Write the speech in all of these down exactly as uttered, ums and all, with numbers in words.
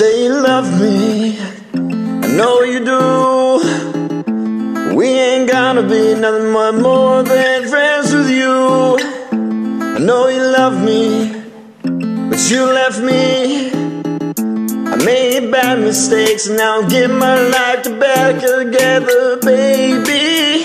say you love me, I know you do. We ain't gonna be nothing but more than friends with you. I know you love me, but you left me. I made bad mistakes and now I'm getting my life to back together, baby.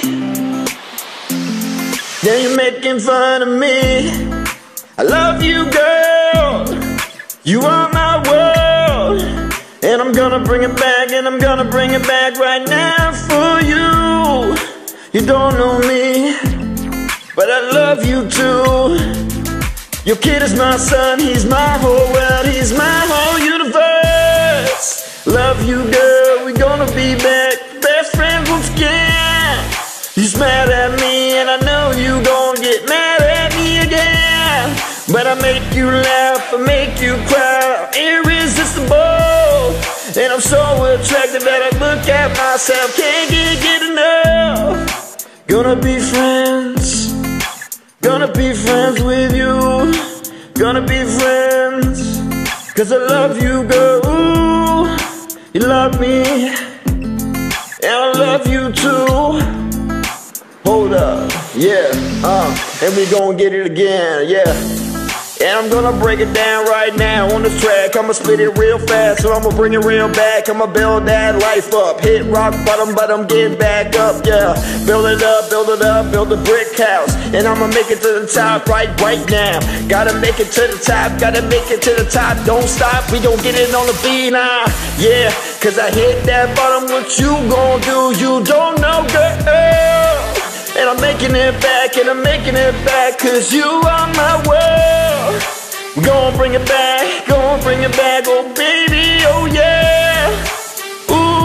Then you're making fun of me. I love you, girl. You are my world. And I'm gonna bring it back, and I'm gonna bring it back right now for you. You don't know me, but I love you too. Your kid is my son, he's my whole world, he's my whole universe. Love you, girl, we gonna be back, best friends once again. You mad at me, and I know you gon' get mad at me again. But I make you laugh, I make you cry, irresistible. And I'm so attracted that I look at myself, can't get, get enough. Gonna be friends, gonna be friends with you. Gonna be friends, cause I love you, girl. Ooh, you love me, and I love you too. Hold up, yeah, uh, and we gonna get it again, yeah. And I'm gonna break it down right now on this track. I'ma spit it real fast, so I'ma bring it real back. I'ma build that life up, hit rock bottom, but I'm getting back up, yeah. Build it up, build it up, build a brick house, and I'ma make it to the top right, right now. Gotta make it to the top, gotta make it to the top. Don't stop, we gon' get it on the beat now, yeah. Cause I hit that bottom, what you gon' do? You don't know, girl. And I'm making it back, and I'm making it back, cause you are my world. We're gonna bring it back, gonna bring it back, oh baby, oh yeah.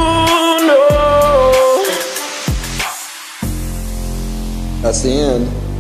Ooh, no. That's the end.